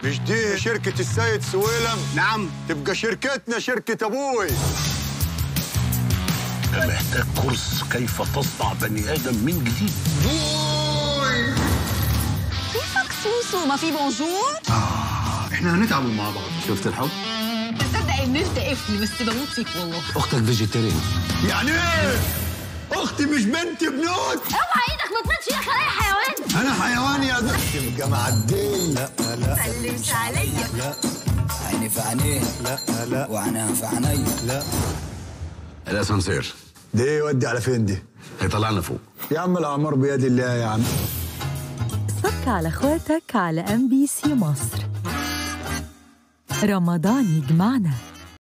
مش دي شركة السيد سويلم؟ نعم. تبقى شركتنا شركة أبوي. محتاج كورس كيف تصنع بني آدم من جديد. كيفك سوسو؟ ما في بونجور؟ احنا هنتعبوا مع بعض. شفت الحب؟ تصدقي بنلتقي فيه بس بموت فيك والله. أختك فيجيتيريان. يعني ايه؟ أختي مش بنتي بنوت. اوعى ايدك ما تنطش يا خلايا حيوان. أنا حيوان يا تبقى معدين. لا سلمش عليا. لا عيني في عينيه. لا وعناها في عيني. لا. الأسانسير دي يودي على فين دي؟ هيطلعنا فوق. يا عم الأعمار بيد الله يا عم. صك على اخواتك على MBC مصر. رمضان يجمعنا.